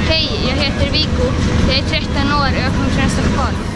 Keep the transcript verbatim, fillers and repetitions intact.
Hej, jag heter Viggo. Jag är tretton år och jag kommer från Stockholm.